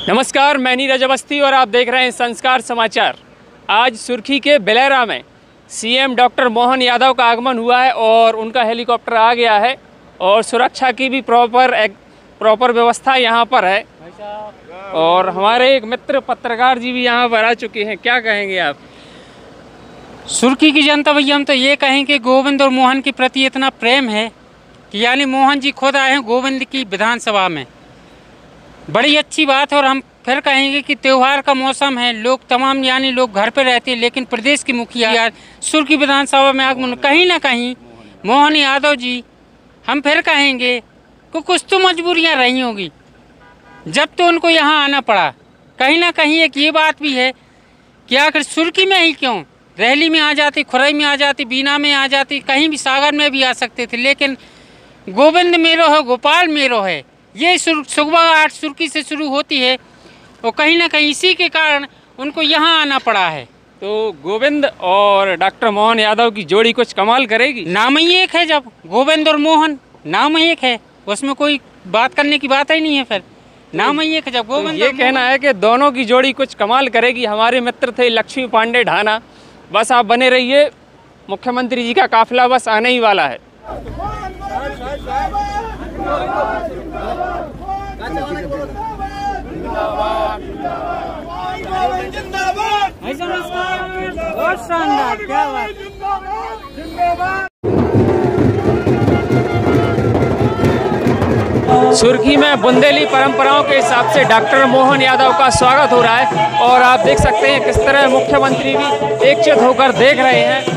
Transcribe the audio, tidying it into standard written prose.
नमस्कार, मैं नीरज अवस्थी और आप देख रहे हैं संस्कार समाचार। आज सुर्खी के बेलेरा में सीएम डॉक्टर मोहन यादव का आगमन हुआ है और उनका हेलीकॉप्टर आ गया है और सुरक्षा की भी प्रॉपर व्यवस्था यहां पर है। और हमारे एक मित्र पत्रकार जी भी यहां पर आ चुके हैं। क्या कहेंगे आप? सुर्खी की जनता भैया, हम तो ये कहेंगे गोविंद और मोहन के प्रति इतना प्रेम है कि यानी मोहन जी खुद आए हैं गोविंद की विधानसभा में, बड़ी अच्छी बात है। और हम फिर कहेंगे कि त्यौहार का मौसम है, लोग तमाम यानी लोग घर पे रहते हैं, लेकिन प्रदेश की मुखिया सुर्खी विधानसभा में आगमन कहीं ना कहीं मोहन यादव जी, हम फिर कहेंगे कि कुछ तो मजबूरियां रही होगी जब तो उनको यहाँ आना पड़ा। कहीं ना कहीं एक ये बात भी है कि आखिर सुर्खी में ही क्यों, रैली में आ जाती, खुरई में आ जाती, बीना में आ जाती, कहीं भी सागर में भी आ सकते थे, लेकिन गोविंद मेरो है, गोपाल मेरो है, ये सुबह 8 सुर्खी से शुरू होती है और कहीं ना कहीं इसी के कारण उनको यहाँ आना पड़ा है। तो गोविंद और डॉक्टर मोहन यादव की जोड़ी कुछ कमाल करेगी। नाम ही एक है, जब गोविंद और मोहन नाम ही एक है, उसमें कोई बात करने की बात ही नहीं है। फिर नाम ही एक है जब गोविंद। ये कहना है कि दोनों की जोड़ी कुछ कमाल करेगी। हमारे मित्र थे लक्ष्मी पांडे ढाना। बस आप बने रहिए, मुख्यमंत्री जी का काफिला बस आने ही वाला है। बहुत शानदार, क्या बात। सुर्खी में बुंदेली परंपराओं के हिसाब से डॉक्टर मोहन यादव का स्वागत हो रहा है और आप देख सकते हैं किस तरह मुख्यमंत्री भी एकजुट होकर देख रहे हैं।